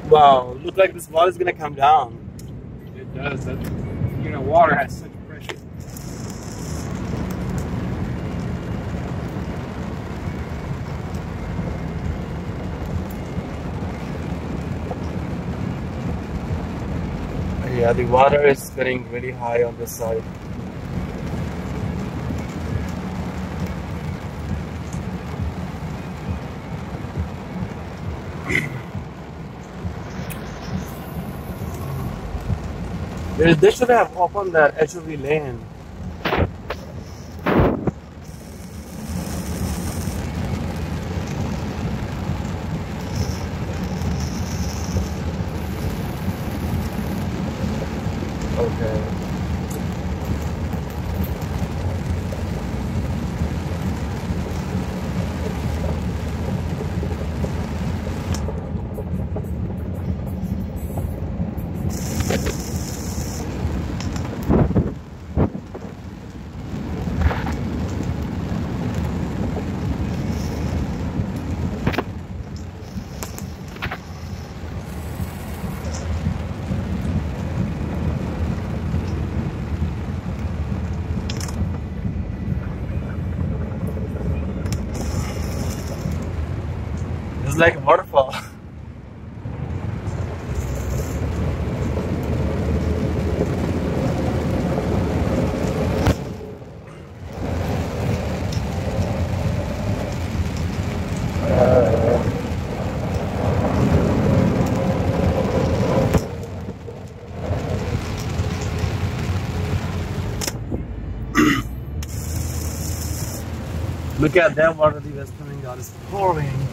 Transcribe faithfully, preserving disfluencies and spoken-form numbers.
Wow, look like this wall is gonna come down. It does. That, you know, water has such pressure. Yeah, the water is getting really high on this side. They they should have opened that H O V lane. Okay. It's like a waterfall. Look at that water that is coming out. It's pouring.